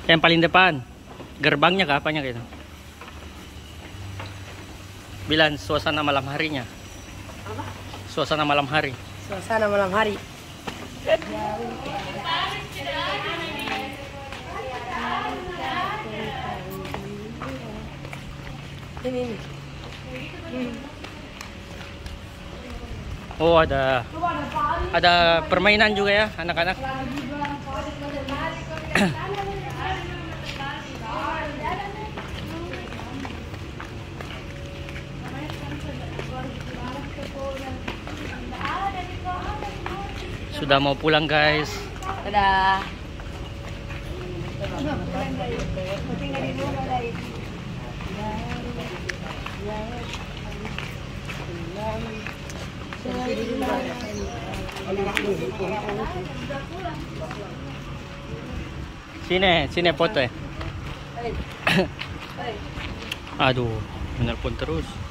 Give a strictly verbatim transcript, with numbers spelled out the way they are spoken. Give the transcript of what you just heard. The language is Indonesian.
Yang paling depan. Gerbangnya kah apanya gitu? Bilang suasana malam harinya. Apa? Suasana malam hari. Suasana malam hari. Ini ini. Oh, ada ada permainan juga ya anak-anak. Sudah mau pulang guys. Dadah. Sini, sini foto ya. Aduh, menelpon terus.